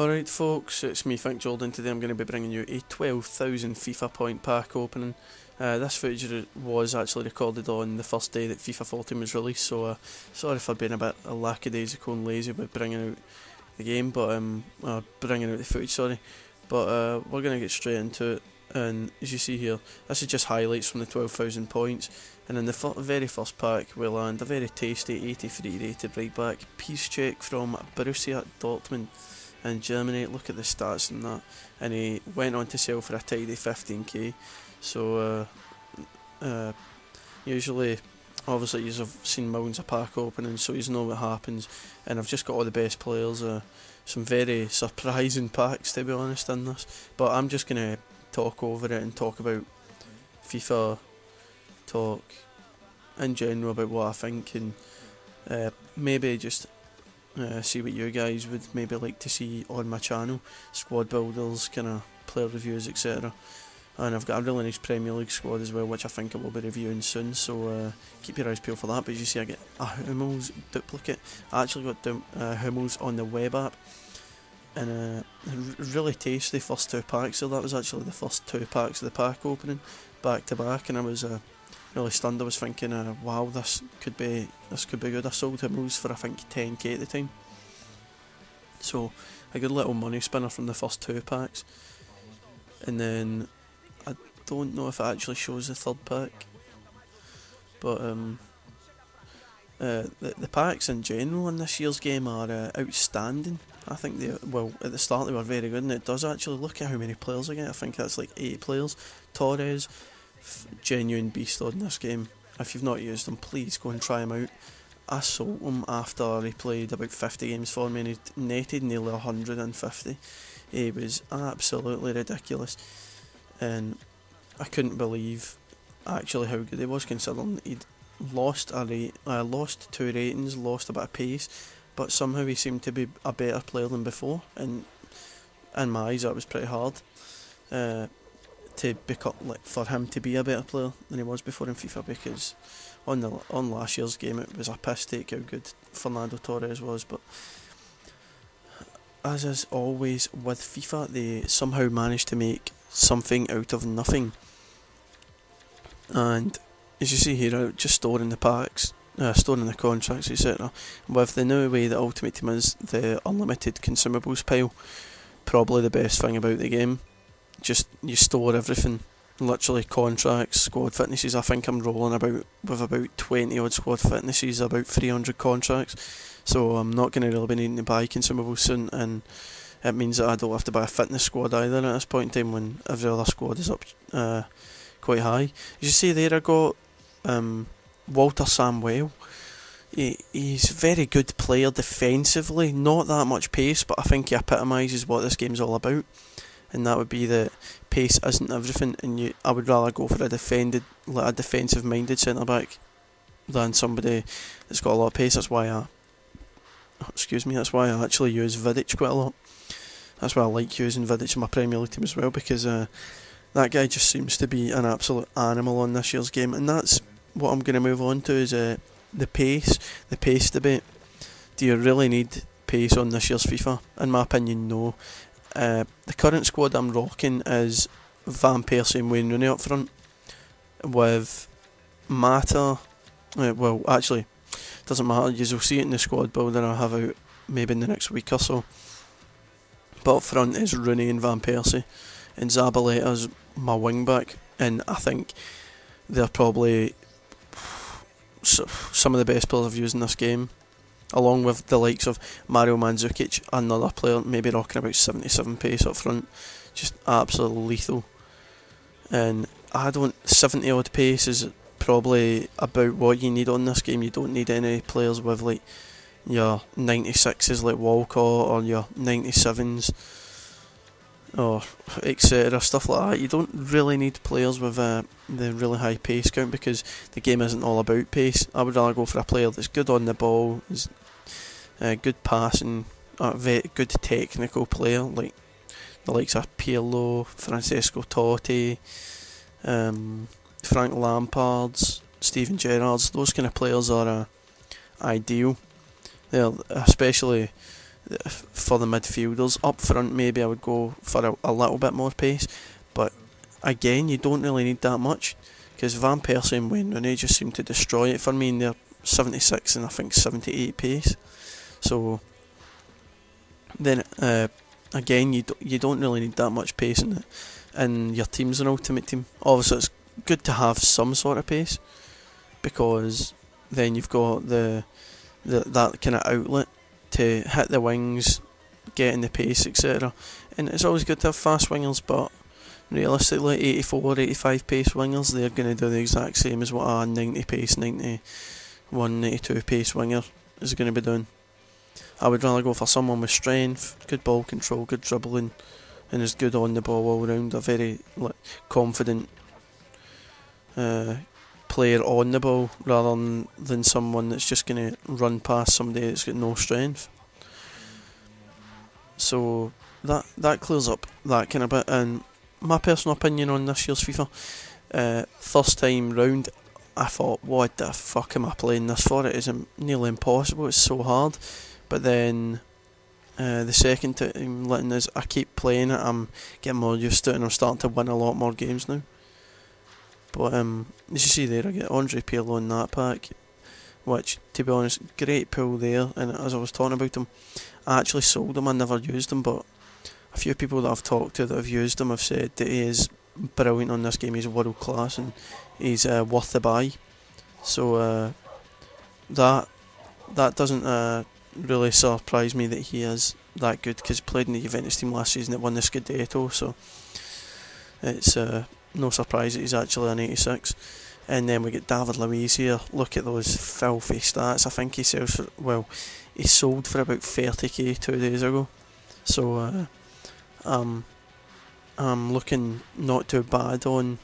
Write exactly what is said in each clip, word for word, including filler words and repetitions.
Alright folks, it's me Think Jordan. Today I'm going to be bringing you a twelve thousand FIFA point pack opening. Uh, this footage was actually recorded on the first day that FIFA fourteen was released, so uh, sorry for being a bit lackadaisical and lazy with bringing out the game, but um, uh, bringing out the footage, sorry. But uh, we're going to get straight into it, and as you see here, this is just highlights from the twelve thousand points, and in the f very first pack we land a very tasty eighty-three rated right back, peace check from Borussia Dortmund in Germany. Look at the stats and that, and he went on to sell for a tidy fifteen K. So uh, uh, usually, obviously you've seen millions of pack openings, so you know what happens, and I've just got all the best players. Uh, some very surprising packs, to be honest, in this, but I'm just going to talk over it and talk about FIFA, talk in general about what I think, and uh, maybe just Uh, see what you guys would maybe like to see on my channel, squad builders, kind of player reviews, et cetera. And I've got a really nice Premier League squad as well, which I think I will be reviewing soon, so uh, keep your eyes peeled for that. But as you see, I get a Hummels duplicate. I actually got uh, Hummels on the web app, and uh, really tasty first two packs. So that was actually the first two packs of the pack opening, back to back, and I was uh, really stunned. I was thinking, uh, wow, this could be this could be good. I sold Hummels for I think ten K at the time, so a good little money spinner from the first two packs. And then I don't know if it actually shows the third pack, but um, uh, the the packs in general in this year's game are uh, outstanding. I think they well at the start they were very good, and it does actually look at how many players I get. I think that's like eight players. Torres, genuine beast on this game. If you've not used him, please go and try him out. I sold him after he played about fifty games for me, and he netted nearly one hundred fifty. He was absolutely ridiculous, and I couldn't believe actually how good he was, considering he'd lost a rate, uh, lost two ratings, lost a bit of pace, but somehow he seemed to be a better player than before, and in my eyes that was pretty hard. Uh, to become, like, for him to be a better player than he was before in FIFA, because on the on last year's game it was a piss take how good Fernando Torres was. But as is always with FIFA, they somehow managed to make something out of nothing, and as you see here, just storing the packs, uh, storing the contracts, et cetera. With the new way that Ultimate Team is, the unlimited consumables pile, probably the best thing about the game. Just you store everything, literally contracts, squad fitnesses. I think I'm rolling about with about twenty odd squad fitnesses, about three hundred contracts. So I'm not going to really be needing to buy consumables soon, and it means that I don't have to buy a fitness squad either at this point in time when every other squad is up uh, quite high. As you see there, I got um, Walter Samuel. He, he's a very good player defensively, not that much pace, but I think he epitomises what this game's all about. And that would be that pace isn't everything, and you, I would rather go for a defended, like a defensive-minded centre back than somebody that's got a lot of pace. That's why I, excuse me, that's why I actually use Vidic quite a lot. That's why I like using Vidic in my Premier League team as well, because uh, that guy just seems to be an absolute animal on this year's game. And that's what I'm going to move on to, is uh, the pace, the pace debate. Do you really need pace on this year's FIFA? In my opinion, no. Uh, the current squad I'm rocking is Van Persie and Wayne Rooney up front, with Mata, uh, well actually, doesn't matter, you'll see it in the squad builder I'll have out maybe in the next week or so. But up front is Rooney and Van Persie, and Zabaleta's my wing back, and I think they're probably some of the best players I've used in this game, along with the likes of Mario Mandzukic, another player maybe rocking about seventy-seven pace up front, just absolutely lethal. And I don't, seventy odd pace is probably about what you need on this game. You don't need any players with like your ninety-sixes like Walcott, or your ninety-sevens, or et cetera, stuff like that. You don't really need players with uh, the really high pace count, because the game isn't all about pace. I would rather go for a player that's good on the ball, is uh, good passing, a very good technical player, like the likes of Pirlo, Francesco Totti, um, Frank Lampard's, Steven Gerrard's. Those kind of players are uh, ideal. They're especially for the midfielders. Up front, maybe I would go for a, a little bit more pace, but again, you don't really need that much, because Van Persie and Wayne Rooney just seem to destroy it for me in their seventy-six and I think seventy-eight pace. So then uh, again, you do, you don't really need that much pace in, the, in your team's an ultimate team. Obviously, it's good to have some sort of pace, because then you've got the, the that kind of outlet to hit the wings, get in the pace, et cetera. And it's always good to have fast wingers, but realistically, eighty-four, eighty-five pace wingers, they're going to do the exact same as what a ninety pace, ninety-one, ninety-two pace winger is going to be doing. I would rather go for someone with strength, good ball control, good dribbling, and is good on the ball all round. A very like, confident uh, player on the ball, rather than, than someone that's just going to run past somebody that's got no strength. So that that clears up that kind of bit. And my personal opinion on this year's FIFA, uh, first time round, I thought, what the fuck am I playing this for? It is nearly impossible, it's so hard. But then uh, the second time letting is I keep playing it, I'm getting more used to it, and I'm starting to win a lot more games now. But um, as you see there, I get Andre Pirlo in that pack, which, to be honest, great pull there. And as I was talking about him, I actually sold him, I never used him, but a few people that I've talked to that have used him have said that he is brilliant on this game. He's world class and he's uh, worth the buy. So uh, that that doesn't uh, really surprise me that he is that good, because he played in the Juventus team last season that won the Scudetto, so it's uh, no surprise that he's actually an eighty-six. And then we get David Luiz here. Look at those filthy stats. I think he sells for, well, he sold for about thirty k two days ago. So uh, um, I'm looking not too bad on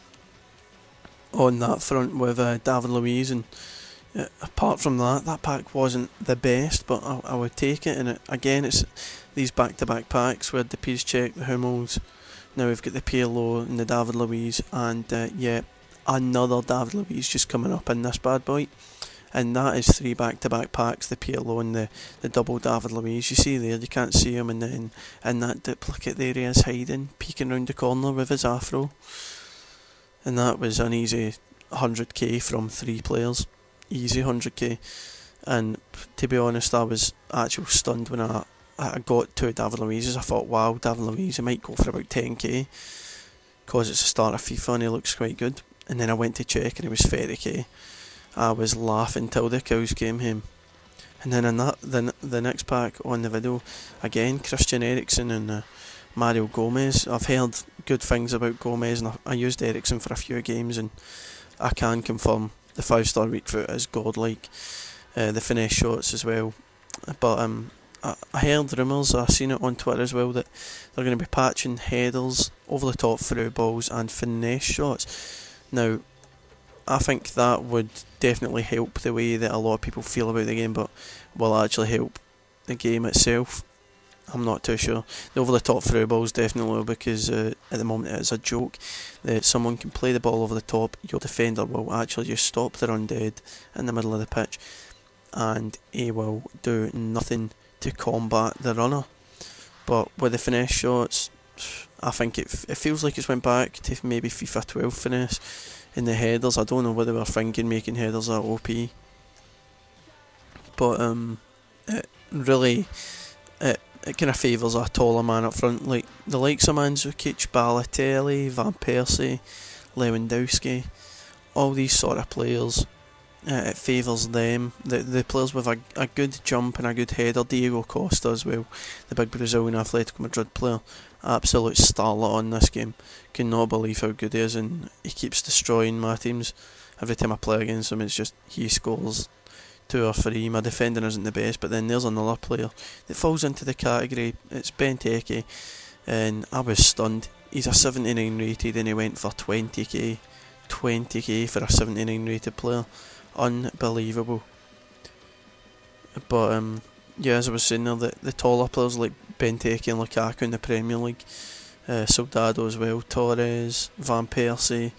on that front with uh, David Luiz. And uh, apart from that, that pack wasn't the best, but I, I would take it. And it, again, it's these back-to-back packs with the Piszczek, the Hummels. Now we've got the Pirlo and the David Luiz, and uh, yeah, another David Luiz just coming up in this bad boy. And that is three back-to-back packs, the Pirlo and the, the double David Luiz. You see there, you can't see him, and then in that duplicate there he is hiding, peeking round the corner with his afro. And that was an easy one hundred k from three players. Easy one hundred k. And to be honest, I was actually stunned when I, I got two David Luiz's. I thought, wow, David Luiz, he might go for about ten k, because it's the start of FIFA and he looks quite good. And then I went to check and he was thirty k. I was laughing till the cows came home. And then in that, the, the next pack on the video, again, Christian Eriksen and uh, Mario Gomez. I've heard good things about Gomez, and I, I used Eriksen for a few games, and I can confirm the five star weak foot is godlike. Uh, the finesse shots as well. But um, I, I heard rumours, I've seen it on Twitter as well, that they're going to be patching headers, over the top through balls, and finesse shots. Now, I think that would definitely help the way that a lot of people feel about the game, but will actually help the game itself, I'm not too sure. The over the top through balls definitely will, because uh, at the moment it's a joke that someone can play the ball over the top, your defender will actually just stop the run dead in the middle of the pitch, and he will do nothing to combat the runner. But with the finesse shots, I think it, f it feels like it's went back to maybe FIFA twelve finesse. In the headers, I don't know whether we're thinking making headers are O P, but um, it really it, it kind of favours a taller man up front, like the likes of Mandzukic, Balotelli, Van Persie, Lewandowski, all these sort of players. Uh, it favours them. The the players with a, a good jump and a good header. Diego Costa as well, the big Brazilian Atletico Madrid player, absolute starlet on this game. Cannot believe how good he is, and he keeps destroying my teams. Every time I play against him, it's just he scores two or three. My defending isn't the best, but then there's another player that falls into the category. It's Benteke, and I was stunned. He's a seventy-nine rated, and he went for twenty k. twenty k for a seventy-nine rated player. Unbelievable. But um, yeah, as I was saying there, the, the taller players like Benteke and Lukaku in the Premier League, uh, Soldado as well, Torres, Van Persie,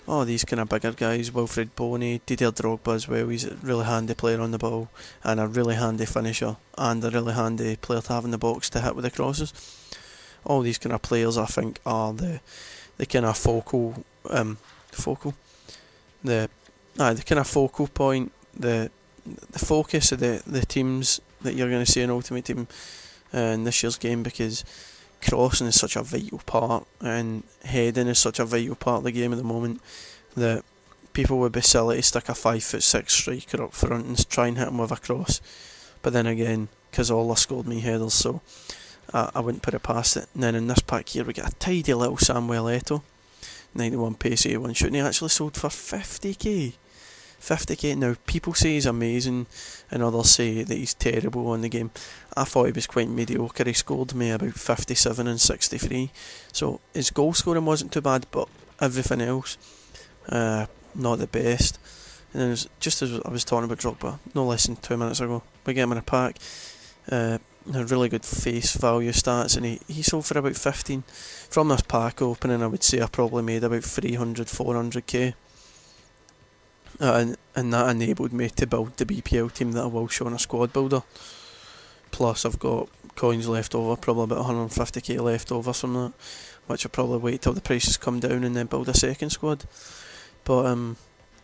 all these kind of bigger guys, Wilfred Boney, Didier Drogba as well, he's a really handy player on the ball, and a really handy finisher, and a really handy player to have in the box to hit with the crosses. All these kind of players, I think, are the the kind of focal, um, focal, the, ah, the kind of focal point, the the focus of the, the teams that you're going to see in Ultimate Team uh, in this year's game, because crossing is such a vital part and heading is such a vital part of the game at the moment that people would be silly to stick a five foot six striker up front and try and hit him with a cross. But then again, Cazorla scored me headers, so I, I wouldn't put it past it. And then in this pack here we get a tidy little Samuel Eto'o, ninety-one pace, eighty-one shooting. He actually sold for fifty k. fifty k. Now, people say he's amazing and others say that he's terrible on the game. I thought he was quite mediocre. He scored me about fifty-seven and sixty-three, so his goal scoring wasn't too bad, but everything else, uh, not the best. And then, it was, just as I was talking about Drogba, no less than two minutes ago, we get him in a pack, uh, had really good face value stats, and he, he sold for about fifteen. From this pack opening, I would say I probably made about three hundred, four hundred k. Uh, and, and that enabled me to build the B P L team that I will show on a squad builder. Plus I've got coins left over, probably about one hundred fifty k left over from that, which I'll probably wait till the prices come down and then build a second squad. But um,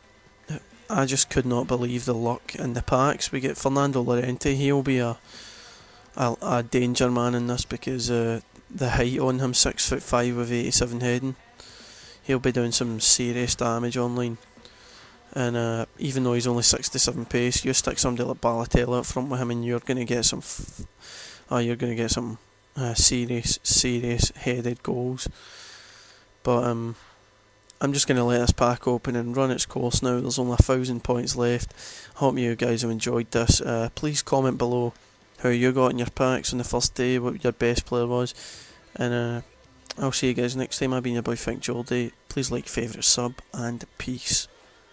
I just could not believe the luck in the packs. We get Fernando Llorente. He'll be a a, a danger man in this, because uh, the height on him, six foot five with eighty-seven heading, he'll be doing some serious damage online. And uh, even though he's only sixty-seven pace, you stick somebody like Balotelli up front with him, and you're going to get some, f oh, you're going to get some uh, serious, serious headed goals. But um, I'm just going to let this pack open and run its course now. There's only a thousand points left. Hope you guys have enjoyed this. Uh, please comment below how you got in your packs on the first day, what your best player was, and uh, I'll see you guys next time. I've been your boy Think Joldy. Please like, favourite, sub, and peace.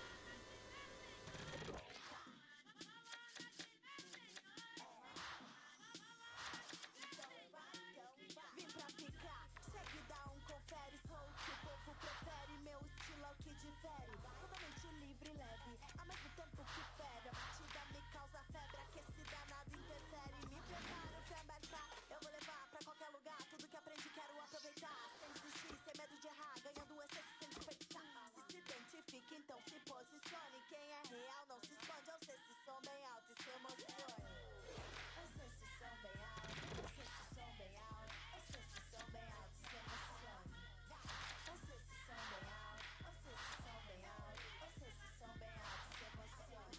Então se posicione, quem é real não se esconde. Eu sei se som bem alto e se emocione. Eu sei se som bem alto, eu sei se som bem alto, eu sei se som bem alto e se emocione. Eu sei se som bem alto, eu sei se som bem alto, eu sei se som bem alto e se emocione.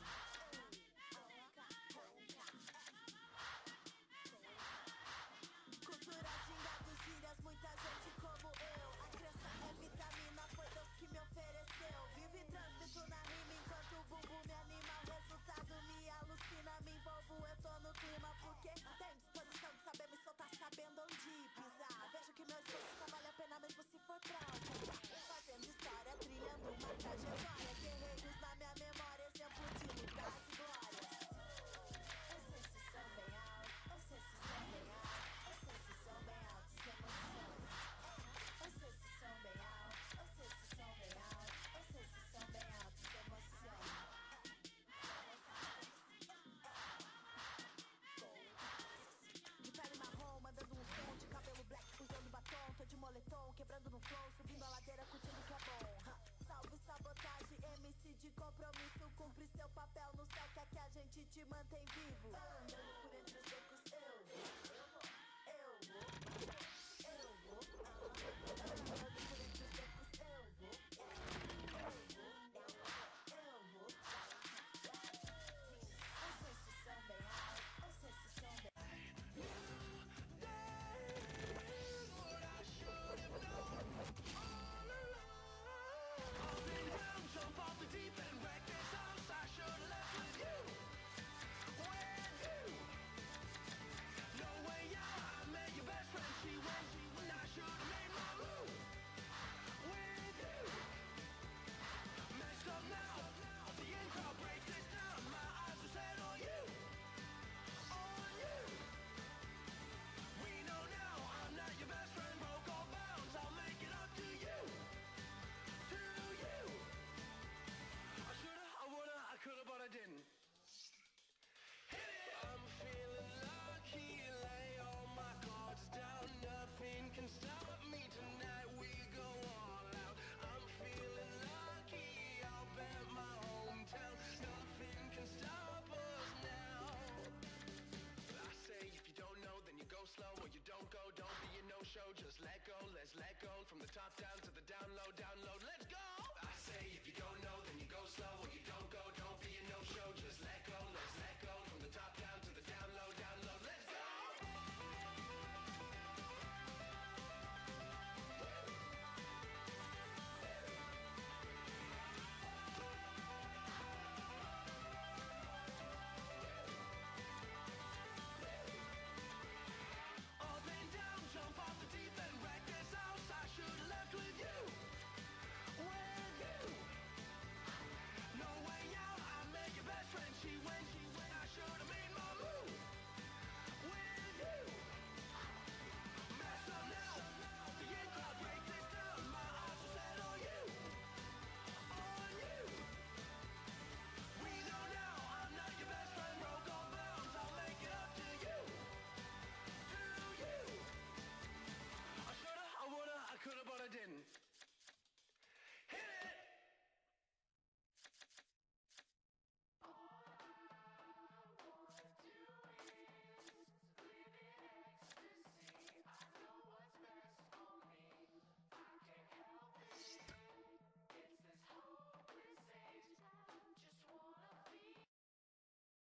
Cultura, gingados, gírias, muita gente como eu. A crença é vitamina, foi Deus que me ofereceu. Vivo e transmito na rima enquanto o bumbum me anima. O resultado me alucina, me envolvo, eu tô no clima. Porque tenho disposição de saber me soltar, sabendo onde pisar. Vejo que meu esforço só vale a pena mesmo se for pra alcançar. Fazendo história, trilhando uma trajetória. Guerreiros na minha memória, exemplo de lugares e glórias. Eu sei se som bem alto, eu sei se som bem alto, eu sei se som bem alto se emocione. Eu sei se som bem alto, eu sei se som bem alto, eu sei se som bem alto se emocione. De pele marrom, mandando um som, de cabelo black, usando batom, tô de moletom, quebrando no flow, subindo a ladeira, curtindo o que é bom. Salve sabotagem, M C de compromisso, cumpre seu papel no céu, que aqui a gente te mantém vivo.